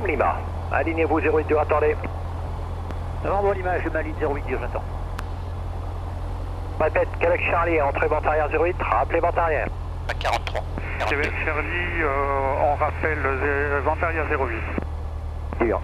Novembre Lima. Alignez-vous 08 dur, attendez. Novembre Lima, je m'aligne 08 dur, j'attends. Répète, Québec Charlie, entrée vente arrière 08, rappelez vente arrière. À 43. Québec Charlie, on rappelle vente arrière 08. Dur.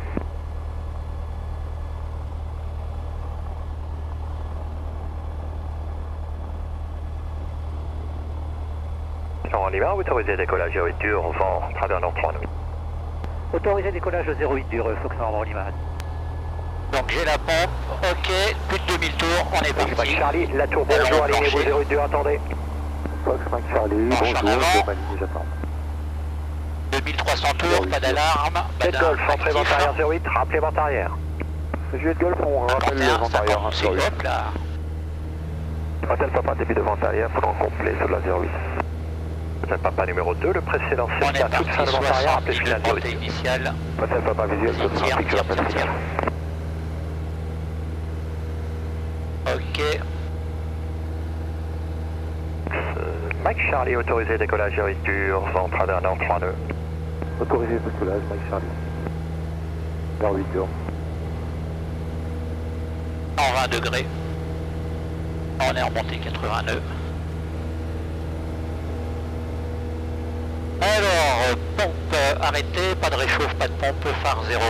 En Lima, autorisé décollage 08 dur, vent travers nord 3 nuit. Autorisé décollage 08 dur, Fox Novembre Lima. Donc j'ai la pompe, ok, plus de 2000 tours, on est Québec parti. Charlie, la tour, Alors, bonjour, on alignez-vous plancher. 08 dur, attendez. Fox 5 Charlie, Marche en bonjour, avant. je m'aligne, j'attends. 2300 tours, pas d'alarme, pas Jet Golf, entrée vente actif. arrière 08, rappelez vente arrière. Juliette Golf, on rappelle le 41, vent arrière 50, 08. hop là. Hôtel Papa, début de vente arrière, pendant complet sur la 08. Hôtel Papa numéro 2, le précédent On c'est est à toute fin de parti, vente arrière, appelez 60 finale de montée 08. initiale. Hôtel Papa visuel, ce Tire, trafic, je tire, l'appelle tire. final. Ok, Mike Charlie, autorisé décollage 08 dur, vent travers nord 3 nœuds. Autorisé décollage, Mike Charlie. Vers 8 heures. en 20 degrés. On est remonté 80 nœuds. Alors, pompe arrêtée, pas de réchauffe, pas de pompe, phare 0.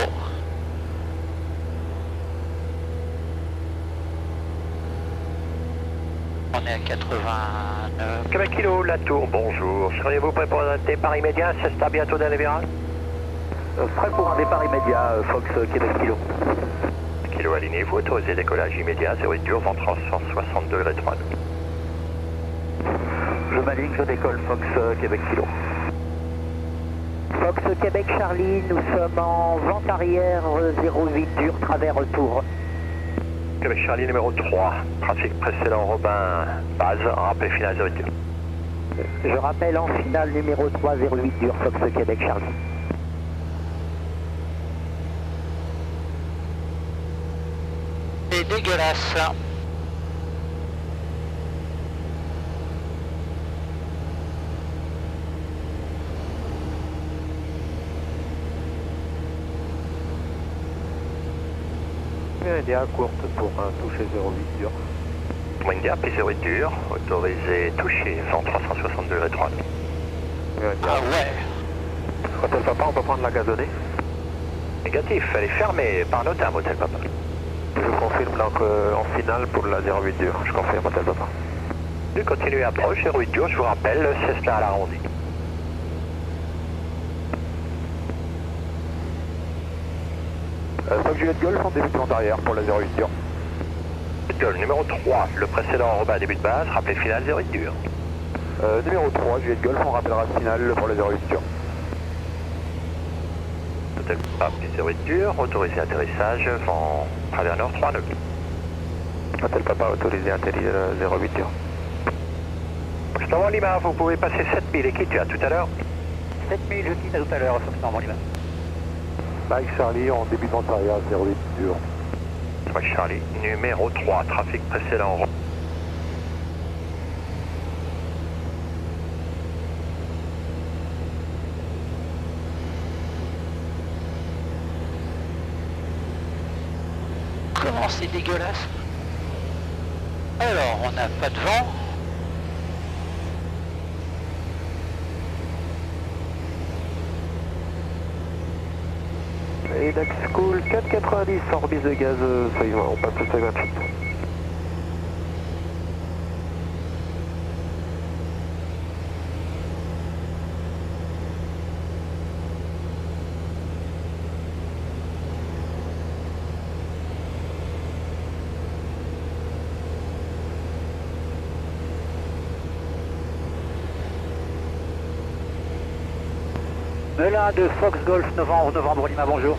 On est à 89. Québec Kilo, la tour, bonjour. Seriez-vous prêt pour un départ immédiat? C'est à bientôt dans les virages. Prêt pour un départ immédiat, Fox Québec Kilo. Kilo alignez-vous, autorisé décollage immédiat, 08 dur, vent 360 degrés 3 nœuds. Je m'aligne, je décolle, Fox Québec Kilo. Fox Québec Charlie, nous sommes en vente arrière 08 dur, travers retour. Québec Charlie numéro 3, trafic précédent Robin, base, rappel final 08 dur. Je rappelle en finale numéro 3 08 dur, Fox Québec Charlie. C'est dégueulasse. India courte pour toucher 08 dur. India, puis 08 dur, autorisé toucher, vent 360 degrés 3 nœuds. Ah ouais. Hôtel Papa, on peut prendre la gazonnée. Négatif, elle est fermée par notam, hôtel Papa. Je confirme donc en finale pour la 08 dur. Je confirme Hôtel Papa. Je continue approche, 08 dur, je vous rappelle, c'est là à l'arrondi. Fox Juliette Golf en début de vente arrière pour la 08 dur. Golf numéro 3, le précédent Robin début de base, rappel final 08 dur. Numéro 3, Juliette Golf, on rappellera finale pour la 08 dur. Hôtel Papa, puis 08 dur, autorisé atterrissage, vent travers nord 3 nœuds. Hôtel Papa autorisé à atterrir 08 dur. Star Lima, vous pouvez passer 7000 et quitter à tout à l'heure. 7000, je quitte à tout à l'heure, Fox Novembre Lima. Mike Charlie en début de vente arrière 08 dur. Mike Charlie, numéro 3, trafic précédent. Comment c'est dégueulasse. Alors, on n'a pas de vent. Edax School 490 sans remise de gaz, on passe le 58. Melun de Fox Golf Novembre Lima, bonjour.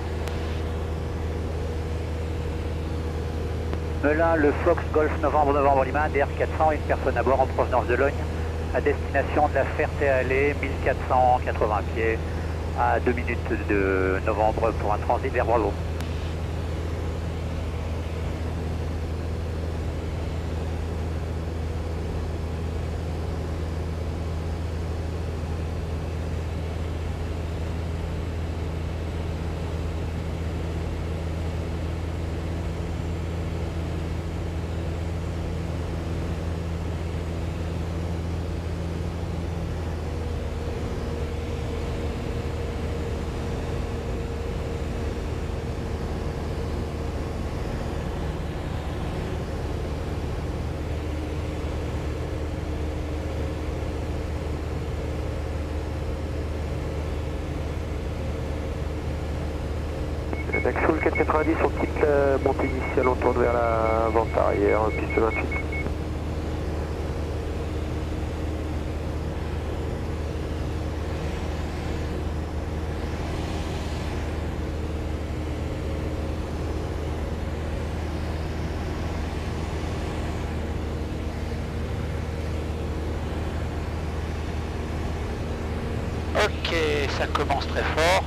Melun, le Fox Golf Novembre Lima, DR400, une personne à bord en provenance de Logne, à destination de la Ferté-Allée, 1480 pieds, à 2 minutes de novembre pour un transit vers Bravo. Nexoul 490, on quitte la montée initiale, on tourne vers la vente arrière, piste 28. Ok, ça commence très fort.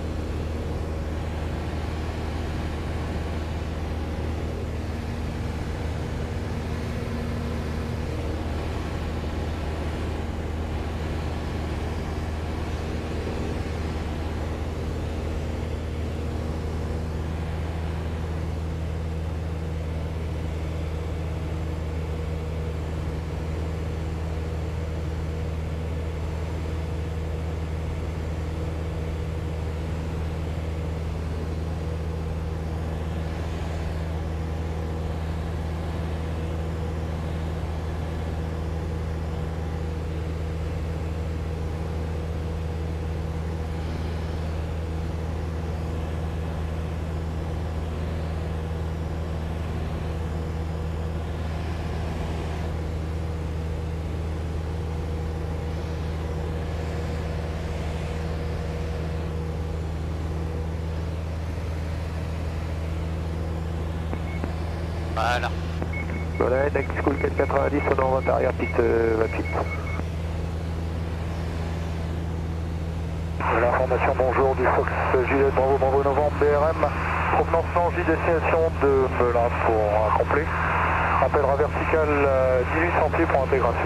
Voilà. Voilà, Nexcool 490, on est en vente arrière, piste 28. L'information, bonjour, du Fox Juliette Bravo Bravo Novembre BRM, provenance Nangy, destination de Melun pour un complet. Appellera vertical 18 sentiers pour intégration.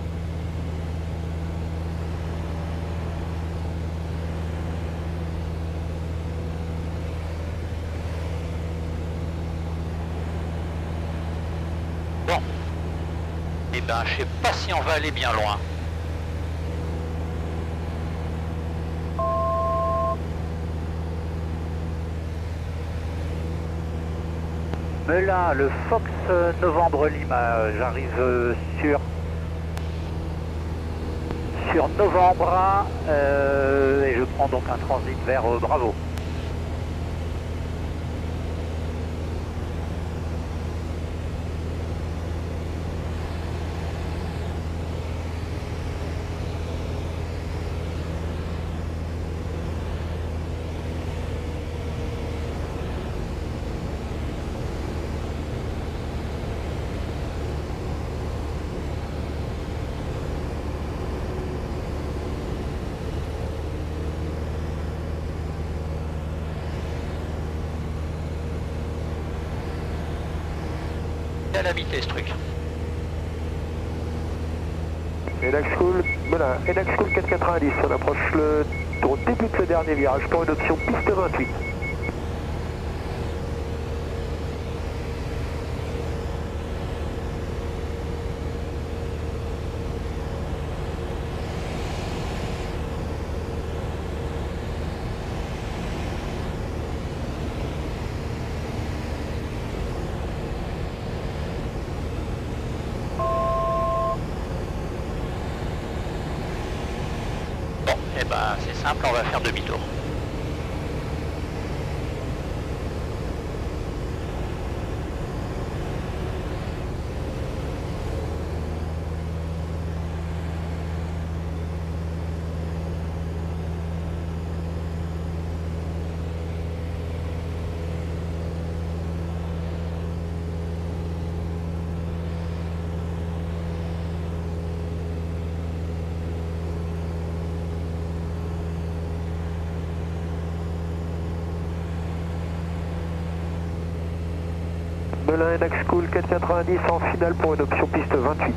Bon. Eh ben, je sais pas si on va aller bien loin. Melun, le Fox Novembre Lima, j'arrive sur Novembre et je prends donc un transit vers Bravo. À la vitesse, ce truc. Nexcool, voilà, Nexcool 490, on approche on débute le dernier virage pour une option piste 28. Bon, eh ben, c'est simple, on va faire demi-tour. Melun Nexcool 490 en finale pour une option piste 28.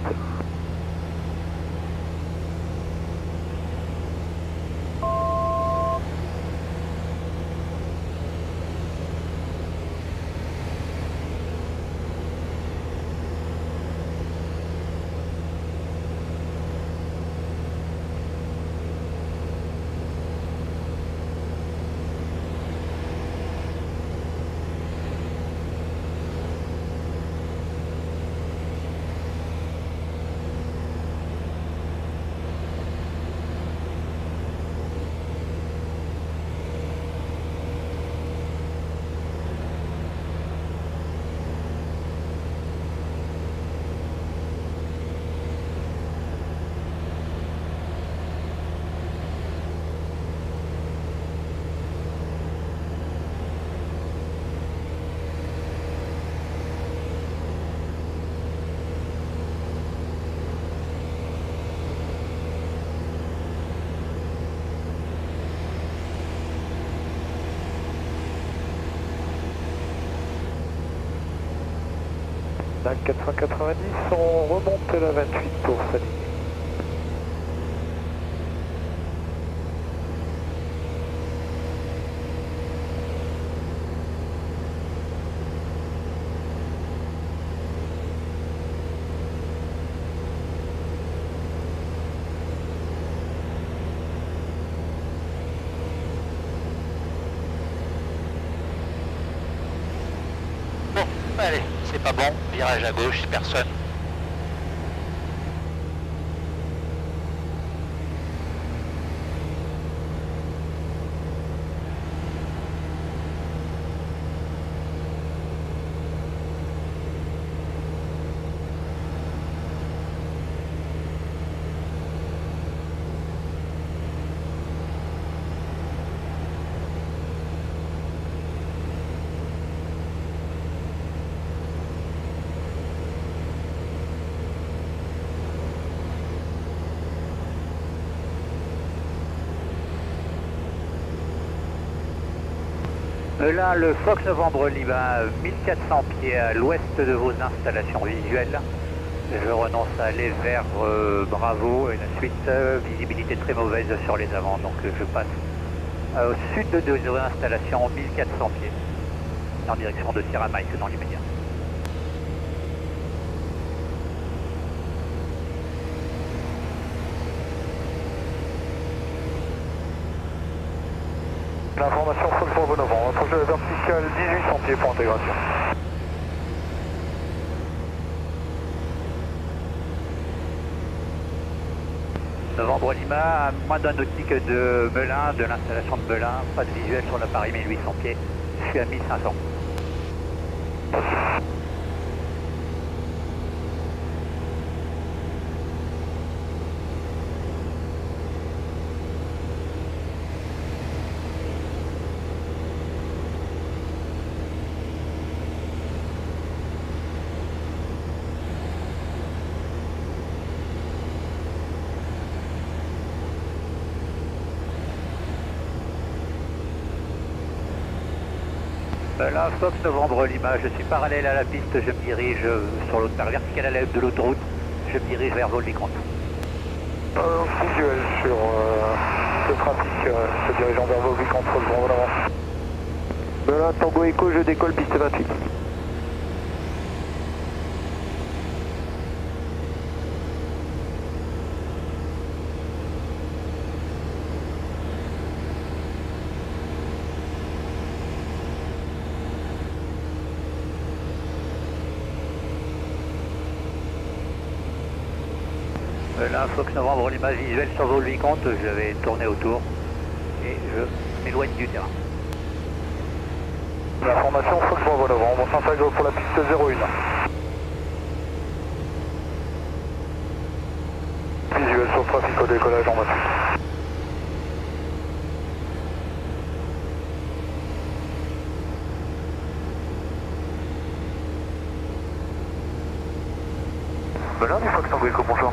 DAC 490, on remonte la 28 pour s'aligner. Bon, allez, c'est pas bon, virage à gauche, personne. Là, le Fox Novembre Lima, 1400 pieds à l'ouest de vos installations visuelles. Je renonce à aller vers Bravo et la suite, visibilité très mauvaise sur les avants, donc je passe au sud de vos installations, 1400 pieds, en direction de Sierra Mike dans l'immédiat. L'information Fox Bravo Novembre, approche de la verticale 1800 pieds pour intégration. Novembre Lima, à moins d'un nautique de Melun, de l'installation de Melun, pas de visuel sur l'appareil 1800 pieds, je suis à 1500. Là, Fox Novembre Lima, je suis parallèle à la piste, je me dirige sur l'autre par verticale à l'aide de l'autoroute, je me dirige vers Vol-Vicomte. Visuel sur le trafic se dirigeant vers Vol-Vicomte, Fox Bravo Novembre. Voilà, Tango Echo, je décolle piste 28. Là, Fox Novembre Lima, visuel sur Vol-Vicomte, je vais tourner autour et je m'éloigne du terrain. L'information Fox Bravo Novembre, on s'intègre pour la piste 01. Visuel sur le trafic au décollage en 28. Melun du Fox Tango Echo, bonjour.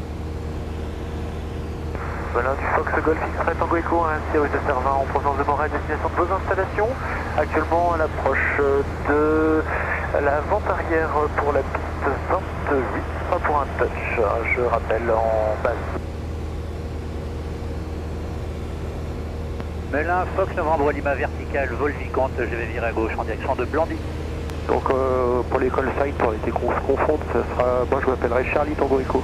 Melun du Fox Golf X-Ray Tango Echo, un Cyrus de Cervin en provenance de Montréal, destination de vos installations. Actuellement à l'approche de la vente arrière pour la piste 28, pas pour un touch, je rappelle en base. Melun, Fox Novembre Lima, verticale, Vol-Vicomte, je vais virer à gauche en direction de Blandy. Donc pour l'école site, pour éviter qu'on se confonde, ça sera, moi je m'appellerai Charlie Tango Echo.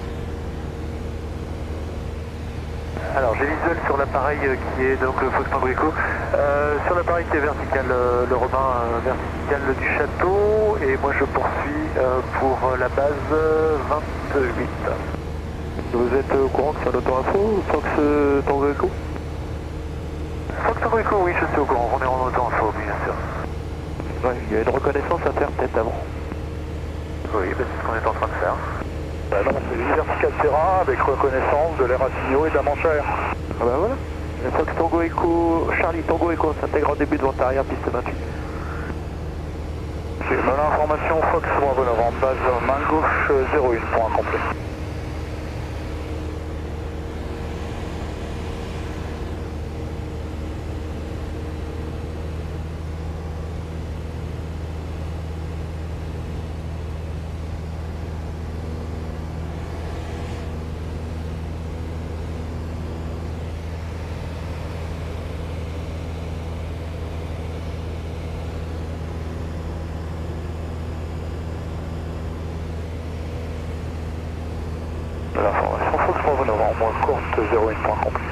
Alors j'ai visuel sur l'appareil qui est donc le Fox Tango Echo, sur l'appareil qui est vertical, le Robin vertical du château, et moi je poursuis pour la base 28. Vous êtes au courant que c'est un auto-info, Fox Tango Echo? Fox Tango Echo, oui je suis au courant, on est en auto-info, bien sûr. Ouais, il y a une reconnaissance à faire peut-être avant. Oui, c'est ce qu'on est en train de faire. Non, c'est une verticale terrain avec reconnaissance de l'air à signaux et de la manche à air. Ah bah voilà. Le Fox Tango Echo, Charlie Tango Echo s'intègre en début de vente arrière, piste 28. J'ai l'information Fox Bravo Novembre, base main gauche 01, point complet. Bravo Novembre, courte 01 point complet.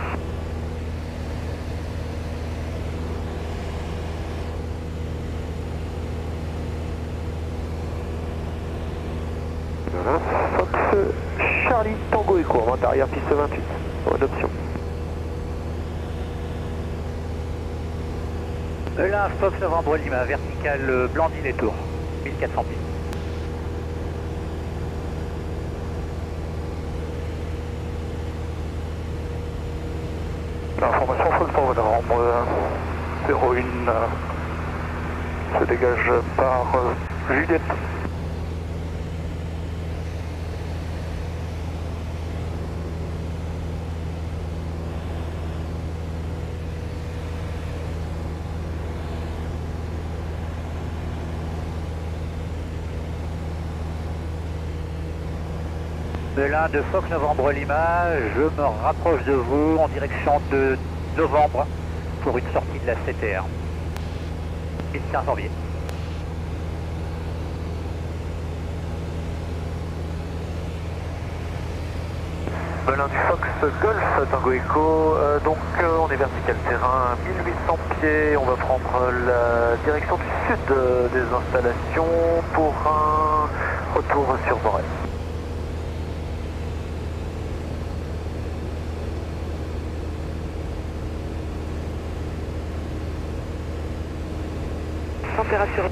Voilà, Fox Charlie Tango Echo, vente arrière piste 28, bonne option. Là, Fox Novembre Lima, verticale Blandine et Tours, 1400 pieds. L'information Fox Novembre 01 se dégage par Juliette. Belin de Fox Novembre Lima, je me rapproche de vous en direction de Novembre pour une sortie de la CTR. 1500 pieds. Belin du Fox Golf Tango Echo, on est vertical terrain 1800 pieds, on va prendre la direction du sud des installations pour un retour sur Morel. Température.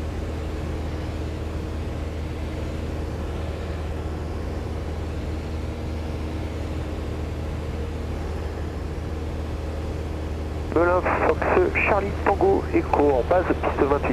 Belin Fox Charlie Tango Echo en base piste 28.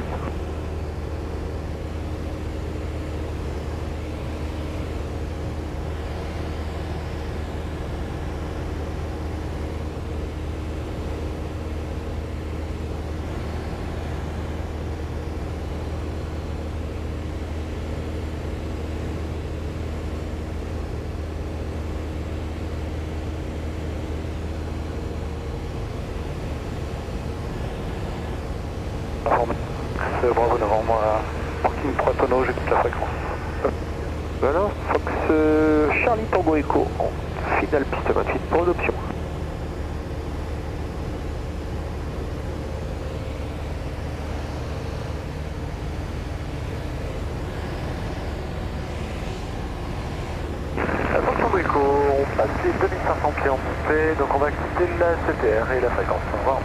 C'est Bravo Novembre, parking 3 tonneaux, je quitte la fréquence. Voilà, Fox Charlie Tango Echo en finale piste 28 pour une option. Tango Echo, on passe les 2500 pieds en montée, donc on va quitter la CTR et la fréquence. Au revoir.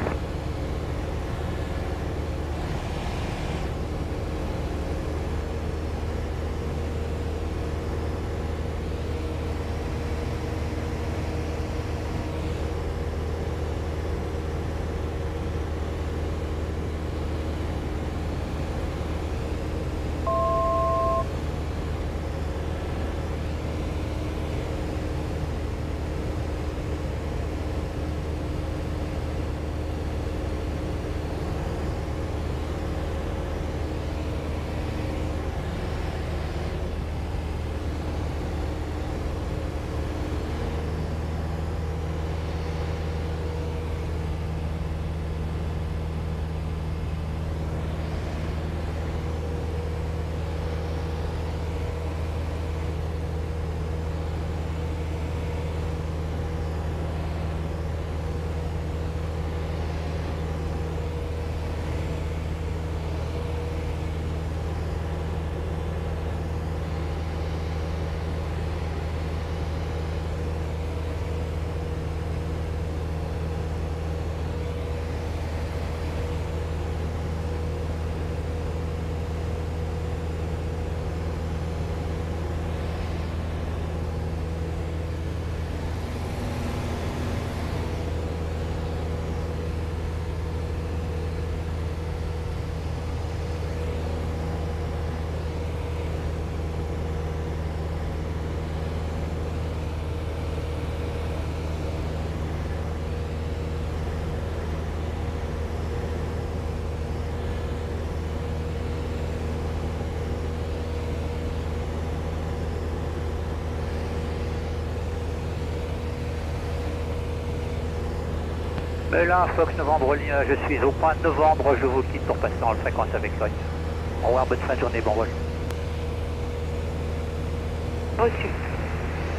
Belin, Fox Novembre Lima, je suis au point de Novembre, je vous quitte pour passer en fréquence avec Sogne. Au revoir, bonne fin de journée, bon vol. Reçu.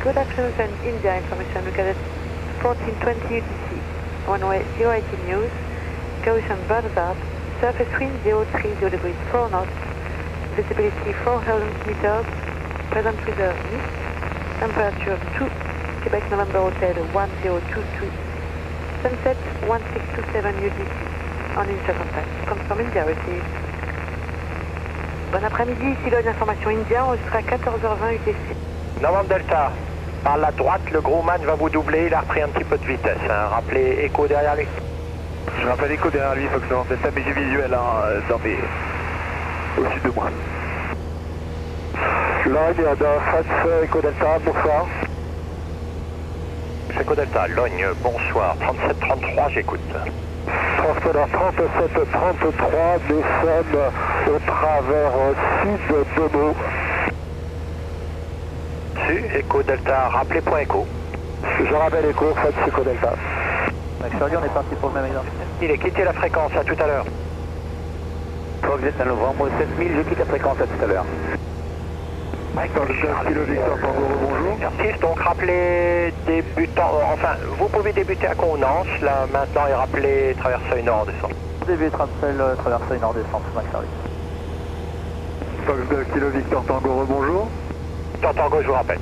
Good afternoon, and India information. Look at 1420 UTC. Runway 018 news. Gaussian Buzzard. Surface wind 030 degrees 4 knots. Visibility 400 meters. Present reserve mist. Temperature 2. Quebec November Hotel 1023. Sunset 1627 UTC. En initial contact. Confirm India received. Bon après-midi, ici Lloyd Information India, on sera à 14h20 UTC. Novembre Delta, par la droite, le gros man va vous doubler, il a repris un petit peu de vitesse. Hein. Rappelez Echo derrière lui. Je rappelle Echo derrière lui, Fox Novembre Delta, mais j'ai visuel au sud de moi. Lloyd, face Echo Delta, bonsoir. Echo Delta, Logne, bonsoir, 37-33, j'écoute. Transpondeur 37-33, nous sommes au travers sud de Meaux. Echo Delta, rappelez point Echo. Je rappelle Echo, faites Echo Delta. Charlie, on est parti pour le même exemple. Il est quitté la fréquence, à tout à l'heure. Fox Delta Novembre 7000, je quitte la fréquence, à tout à l'heure. Kilo Victor Tango, bonjour. Merci, donc rappelez débutant, enfin, vous pouvez débuter à convenance, là maintenant, et rappelez traversée nord-descente. Début traversée nord-descente, Mike Charlie. Fox Kilo Victor Tango, bonjour. Tango, je vous rappelle.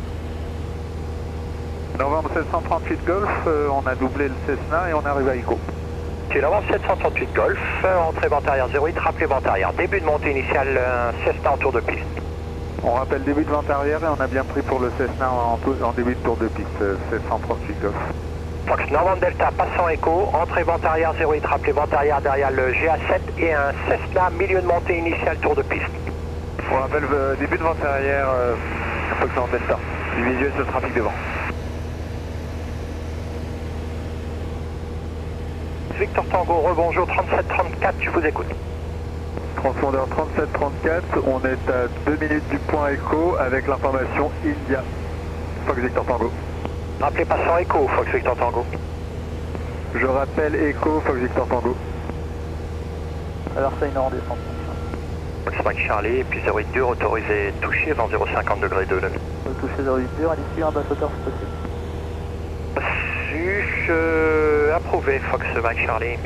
Novembre 738 Golf, on a doublé le Cessna et on arrive à Echo. C'est Novembre 738 Golf, entrée vente arrière 08, rappelez vente arrière. Début de montée initiale, Cessna en tour de piste. On rappelle début de vente arrière et on a bien pris pour le Cessna en début de tour de piste, 738 Golf. Fox Novembre Delta, passant Echo, entrée vente arrière 08, rappelez vente arrière derrière le GA7 et un Cessna, milieu de montée initiale tour de piste. On rappelle début de vente arrière, Fox Novembre Delta, du visuel sur le trafic devant. Victor Tango, rebonjour, 37-34, je vous écoute. Transpondeur 37-34, on est à 2 minutes du point Echo avec l'information India. Fox Victor Tango. Rappelez passant Echo, Fox Victor Tango. Je rappelle Echo, Fox Victor Tango. Traversée nord-descente. Fox Mike Charlie, puis 08 dur, autorisé toucher, vent 050 degrés 2 nœuds. Toucher 08 dur, à l'issue un basse-hauteur si possible. Approuvé, Fox Mike Charlie.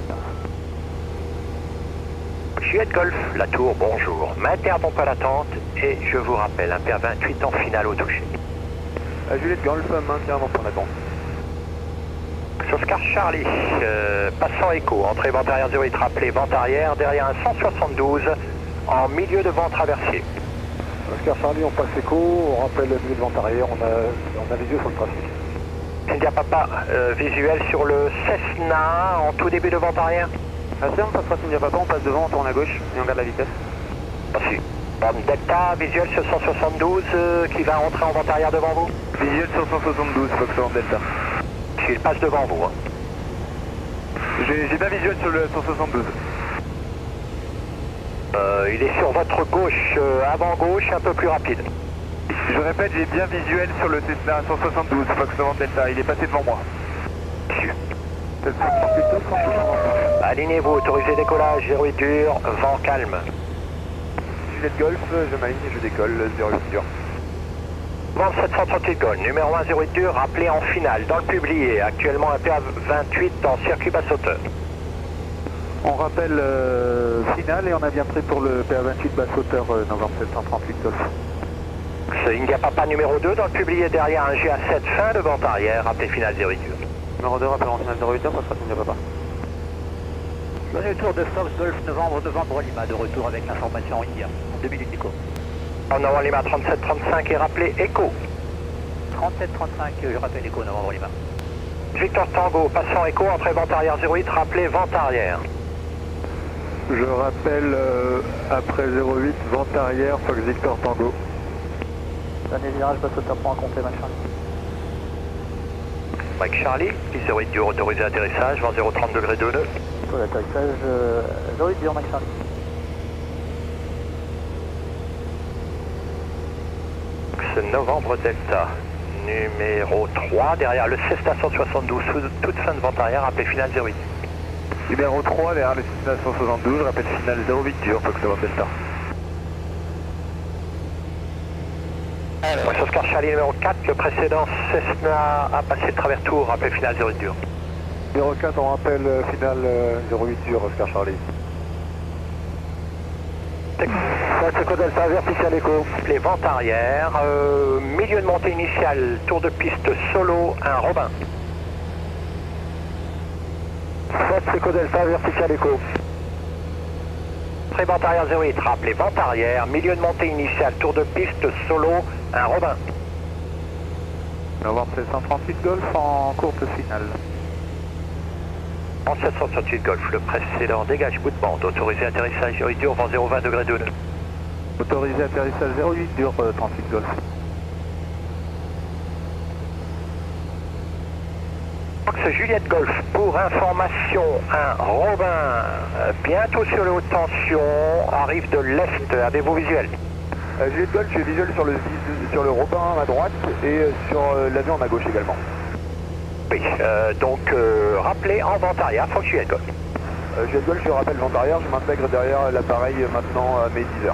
Juliette Golf, la tour, bonjour. M'interromps pas l'attente et je vous rappelle, un PA28 en finale au toucher. Juliette Golf, m'interromps pas l'attente. Oscar Charlie, passant Echo, entrée vente arrière 08, rappelé vente arrière, derrière un 172 en milieu de vent traversier. Oscar Charlie, on passe Echo, on rappelle le milieu de vente arrière, on a les yeux sur le trafic. India Papa, visuel sur le Cessna en tout début de vente arrière. Assez, on passera India Papa, on passe devant, on tourne à gauche et on garde la vitesse. Merci. Delta, visuel sur 172 qui va rentrer en vente arrière devant vous. Visuel sur 172, Fox Novembre Delta. Il passe devant vous. Hein. J'ai bien visuel sur le 172. Il est sur votre gauche, avant gauche, un peu plus rapide. Je répète, j'ai bien visuel sur le Cessna 172, Fox Novembre Delta, il est passé devant moi. Alignez-vous, autorisé décollage, 08 dur, vent calme. Juliette Golf, je m'aligne et je décolle, 08 dur. Vent 738 Golf, numéro 1, 08 dur, rappelé en finale, dans le publié, actuellement un PA28 en circuit basse hauteur. On rappelle finale et on a bien pris pour le PA28 basse hauteur, novembre 738 Golf. C'est India Papa numéro 2, dans le publié derrière un GA7 fin de vente arrière, rappelé finale 08 dur. Numéro 2, rappel en finale 08 dur, passera India Papa. Bon retour de Fox Golf novembre Lima, de retour avec l'information India, 2 minutes d'écho. En Novembre Lima 37-35 et rappelé Echo. 37-35, je rappelle Echo Novembre Lima. Victor Tango, passant Echo, entrée vente arrière 08, rappelé vente arrière. Je rappelle après 08, vente arrière, Fox Victor Tango. Dernier virage, basse hauteur pour un complet, Mike Charlie. Mike Charlie, 08 dur, autorisé atterrissage, vent 030 degrés 2 nœuds. Pour l'atterrissage, 08 dur, Mike Charlie. C'est Novembre Delta, numéro 3, derrière le Cessna 172, toute fin de vente arrière, rappelé finale 08. Numéro 3, derrière le Cessna 172, rappel finale 08 dur, Fox Novembre Delta. Alors, Oscar Charlie numéro 4, le précédent Cessna a passé le travers tour, rappel final 08 dur. Numéro 4, on rappelle final 08 dur, Oscar Charlie. Seco Delta, vertical écho. Les ventes arrière, milieu de montée initiale, tour de piste solo, un Robin. Seco Delta, vertical écho. Pré-vente arrière 08, rappelez vente arrière, milieu de montée initiale, tour de piste solo, un Robin. Novembre 738 Golf en courte finale. En 768 Golf, le précédent dégage bout de bande, autorisé atterrissage 08 dur, vent 020 degré 2 nœuds. Autorisé atterrissage 08 dur 38 Golf. Fox Juliette Golf, pour information, un Robin bientôt sur les hautes tensions, arrive de l'Est, avez-vous visuel? Juliette Golf, j'ai visuel sur le Robin à droite et sur l'avion à ma gauche également. Oui, donc rappelez en vente arrière, Fox Juliette Golf. Juliette Golf, je rappelle vente arrière, je m'intègre derrière l'appareil maintenant à mes 10 heures.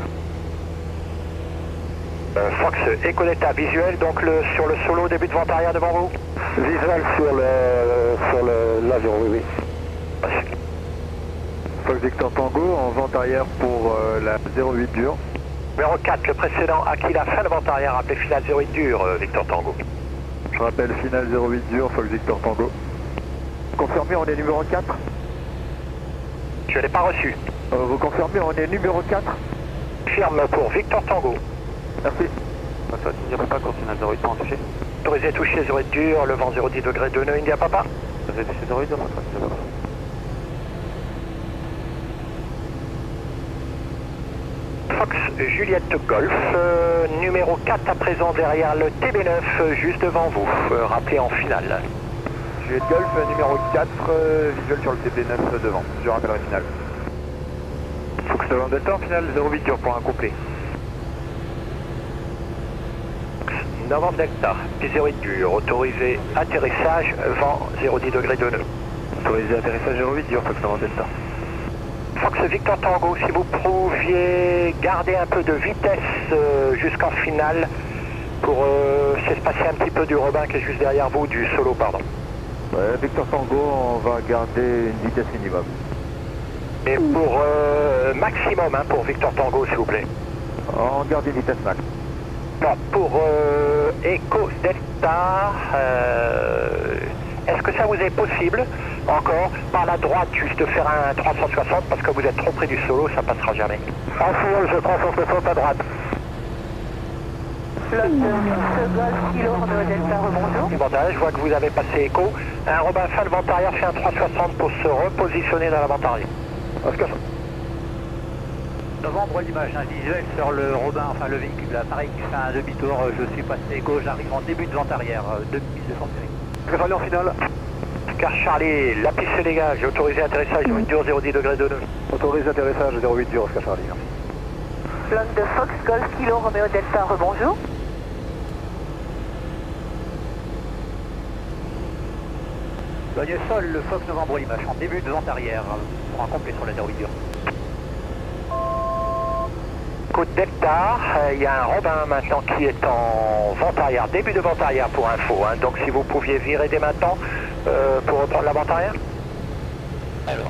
Fox Echo Delta visuel, donc sur le solo, début de vente arrière devant vous? Visuel sur l'avion, oui, oui. Fox Victor Tango en vente arrière pour la 08 dur. Numéro 4, le précédent Aquila, fin de vente arrière, appelé final 08 dur, Victor Tango. Je rappelle final 08 dur, Fox Victor Tango. Confirmé, on est numéro 4. Je ne l'ai pas reçu. Vous confirmez, on est numéro 4. Firme pour Victor Tango. Merci. Il n'y a pas course finale 08 pas en touché. Autorisé toucher 08 dur, le vent 010 degré 2 nœuds, India Papa. Autorisé touché 08 dur, Fox Juliette Golf, numéro 4 à présent derrière le TB9, juste devant vous, rappelé en finale. Juliette Golf, numéro 4, visuel sur le TB9 devant, je rappellerai finale. Fox Novembre Delta en finale 08 dur pour un complet. Novembre Delta, P08 dur, autorisé atterrissage, vent 010 degré 2 nœuds. Autorisé atterrissage 08 dur, Fox Novembre Delta. Fox Victor Tango, si vous pouviez garder un peu de vitesse jusqu'en finale pour s'espacer un petit peu du Robin qui est juste derrière vous, du solo, pardon. Ouais, Victor Tango, on va garder une vitesse minimum. Et pour maximum, hein, pour Victor Tango, s'il vous plaît. On garde une vitesse max. Non, pour Echo Delta, est-ce que ça vous est possible, encore, par la droite, juste de faire un 360 parce que vous êtes trop près du solo, ça passera jamais. En full, je 360 à droite. Flotte Golf, Kilo, Romeo Delta, rebonjour. Je vois que vous avez passé Echo. Un Robin fin de vente arrière fait un 360 pour se repositionner dans la vente arrière. Oscar. Novembre, l'image visuelle sur le Robin, enfin le véhicule, l'appareil qui fait un demi-tour, je suis passé Echo, j'arrive en début de vente arrière, 2200 séries. Charlie en finale. Oscar Charlie, la piste se dégage, autorisé atterrissage 08 dur, 010 degré 2 nœuds. Autorisé atterrissage 08 dur, Oscar Charlie. Flotte de Fox Golf, Kilo, Romeo Delta, rebonjour. Soignez sol, le Fox Novembre l'image en début de vente arrière, pour un complet sur la 08 dur. Côte Delta, il y a un Robin maintenant qui est en vente arrière, début de vente arrière pour info, hein. Donc si vous pouviez virer dès maintenant pour reprendre la vente arrière. alors.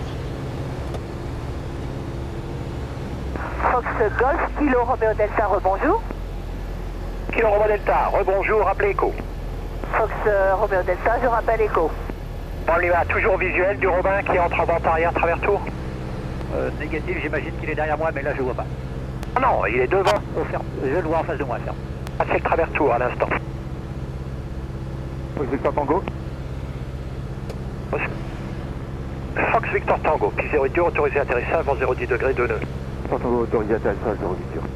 Fox Golf, Kilo, Romeo Delta, rebonjour. Kilo Romeo Delta, rebonjour, rappelez Echo. Fox Romeo Delta, je rappelle Echo. On lui a toujours visuel du Robin qui entre en vente arrière travers tour. Négatif, j'imagine qu'il est derrière moi, mais là je ne vois pas. Ah non, il est devant. Je le vois en face de moi, ferme. Ah, c'est le travers tour à l'instant. Fox Victor Tango. Fox Victor Tango, puis 08 dur, autorisé atterrissage avant 010 degré 2 nœuds. Victor Tango, autorisé atterrissage 08 dur.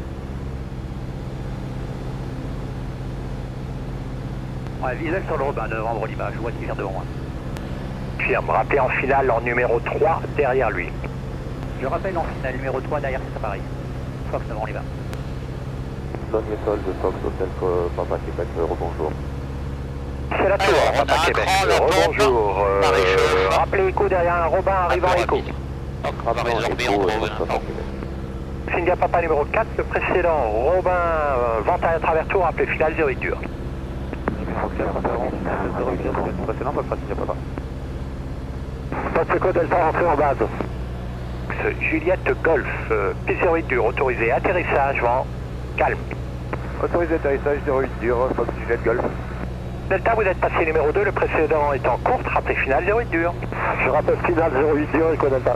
Ouais, visuel sur le Robin, novembre l'image, je vois qu'il vient devant moi. Firme, rappelez en finale en numéro 3 derrière lui. Je rappelle en finale numéro 3 derrière cet appareil. Fox Novembre l'image. Soignez sol de Fox Hotel Papa Québec, rebonjour. C'est la tour, Alors, on Papa a un Québec. cran, la pompe, Rebonjour. maréchauffement. Rappelez Echo derrière un Robin arrivant Echo. On va résorber en gros un instant. India Papa numéro 4, le précédent Robin vent à travers tour, appelé final 08 dur. Poste Delta rentré en base. Juliette Golf, piste 08 dur, autorisé atterrissage, vent, calme. Autorisé atterrissage 08 dur, Fox Juliette Golf. Delta, vous êtes passé numéro 2, le précédent est en courte, rappelé final 08 dur. Je rappelle final 08 dur, Eco Delta.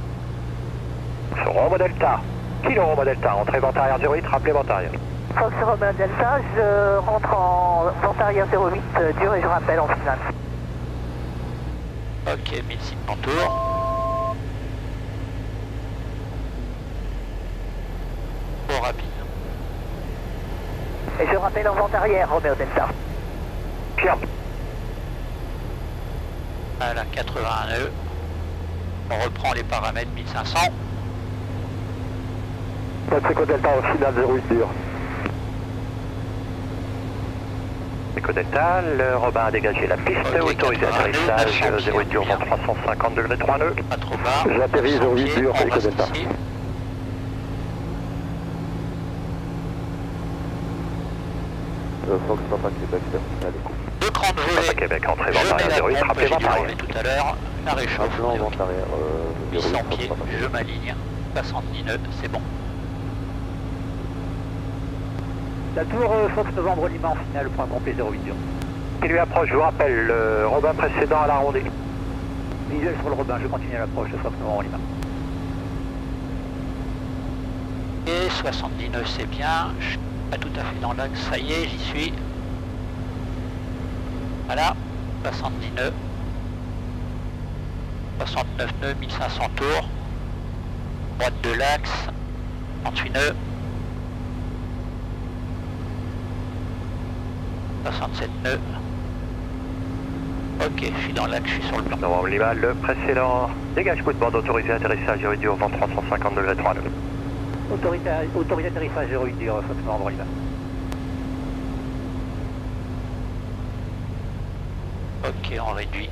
Roma Delta, Kilo Roma Delta, entrée vent arrière 08, rappelez vent arrière. Fox Robin Delta, je rentre en vent arrière 08 dur et je rappelle en finale. Ok, 1600 tours. Trop rapide. Et je rappelle en vent arrière, Robin Delta. Firme. À la 80 nœuds. On reprend les paramètres 1500. Eco Delta au final 08 dur. Eco Delta, le Robin a dégagé la piste, Ok, autorisé 82, atterrissage 08 dur, vent 350 degrés 3 nœuds. Pas trop bas. J'atterris 08 dur, On Eco reste Delta. ici. Fox Papa Québec, finale écho. Deux crans de Papa volée. Québec, entrée Je vent mets arrière la 08, pompe, rappelez j'ai vent dû arrière. l'enlever tout à l'heure. La réchauffe. Rappelant vent arrière 800 08 pieds, Fox Papa je m'aligne. 70 nœuds, c'est bon. La tour Fox Novembre Lima en finale, point complet 08 dur. Qui lui approche, je vous rappelle, le Robin précédent à la rondée. Visuel sur le Robin, je continue à l'approche de Fox Novembre Lima. Et 70 nœuds, c'est bien. Je suis pas tout à fait dans l'axe, ça y est, j'y suis. Voilà, 70 nœuds. 69 nœuds, 1500 tours. Droite de l'axe, 38 nœuds. 67 nœuds. Ok, je suis dans l'axe, je suis sur le plan. Novembre Lima, le précédent dégage coup de bande autorisé atterrissage 08 dur, vent 350 degrés 3 nœuds. Autorisé atterrissage 08 dur, Fox Novembre Lima. Ok, on réduit.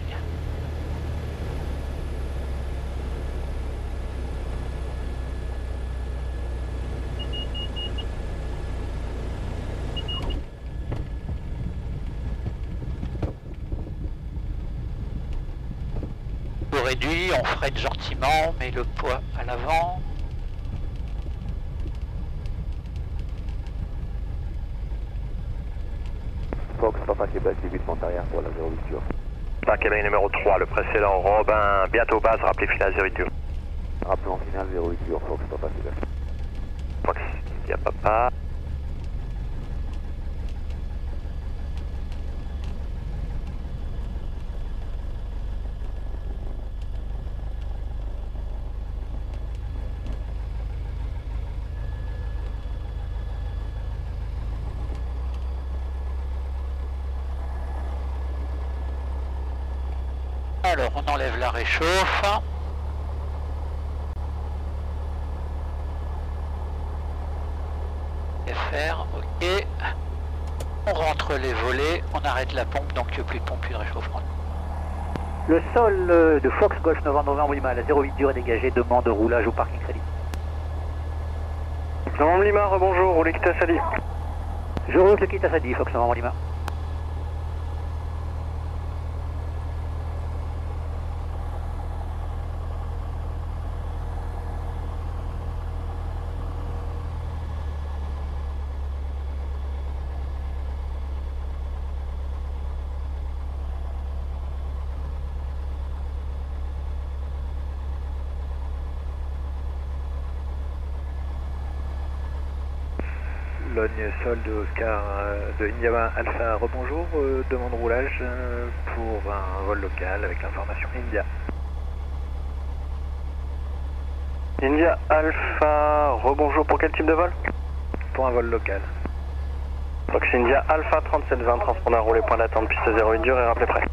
On réduit, on freine gentiment, mais le poids à l'avant. Fox Papa Québec, 8 vent arrière pour la 08 dur. Papa Québec numéro 3, le précédent Robin, bientôt base, rappelez final 08 dur. Rappelant final 08 dur, Fox Papa Québec. Fox, il y a papa. Alors, on enlève la réchauffe. FR, ok. On rentre les volets, on arrête la pompe, donc plus de pompe, plus de réchauffement. Le sol de Fox Golf Novembre Lima, la 08 dur est dégagé, demande de roulage au parking crédit. Novembre Lima, rebonjour, roulez quitte à Sadi. Je roule le quitte à Sadi, Fox Novembre Lima. Logne sol de Oscar de Indiama Alpha, rebonjour, demande roulage pour un vol local avec l'information India. India Alpha, rebonjour, pour quel type de vol? Pour un vol local. Fox India Alpha 3720, transpondeur roulé, point d'attente, piste 08 dur et rappelez prêt.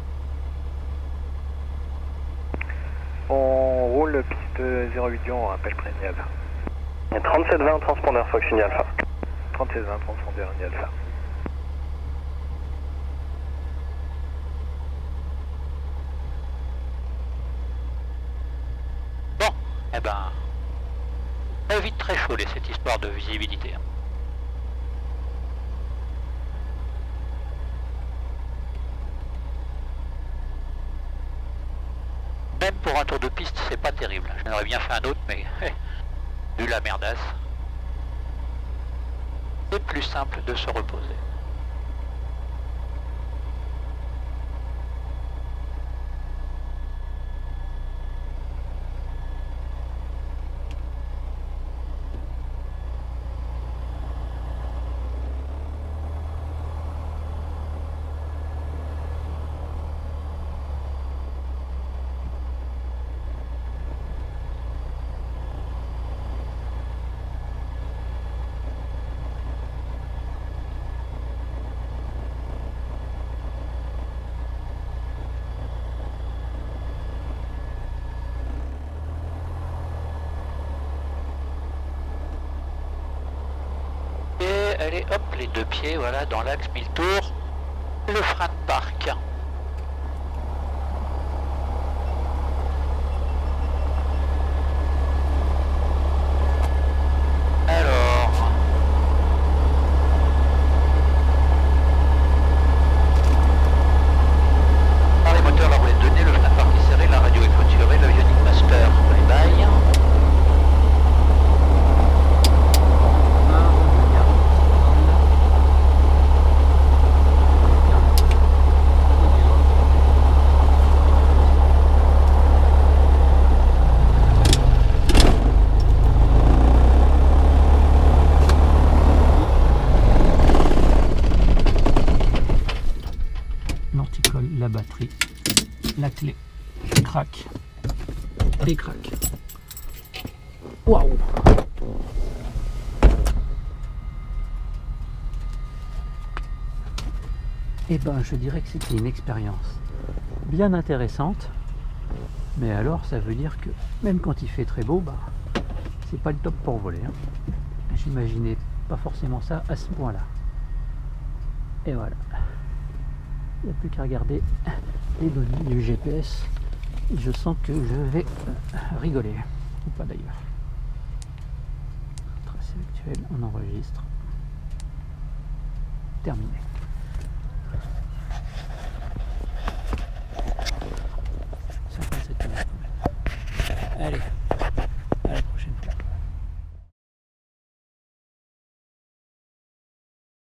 On roule piste 08 dur, on rappelle prêt India Alpha. 3720, transpondeur Fox India Alpha. 3720, transpondeur India Alpha. Bon, eh ben, Ça va vite très chaud cette histoire de visibilité. Même pour un tour de piste, c'est pas terrible. J'en aurais bien fait un autre, mais vu la merdasse, c'est plus simple de se reposer. Allez hop, les deux pieds, voilà, dans l'axe 1000 tours, le frein de parc. Alors, par les moteurs, la roulette de nez, le frein de parc est serré, la radio est clôturée, l'avionique master, bye bye. La batterie, la clé, crac et crac. Waouh! Eh ben, je dirais que c'était une expérience bien intéressante, mais alors ça veut dire que même quand il fait très beau, bah, c'est pas le top pour voler. Hein. J'imaginais pas forcément ça à ce point-là. Et voilà. Il n'y a plus qu'à regarder les données du GPS. Je sens que je vais rigoler. Ou pas d'ailleurs. Tracé actuel, on enregistre. Terminé.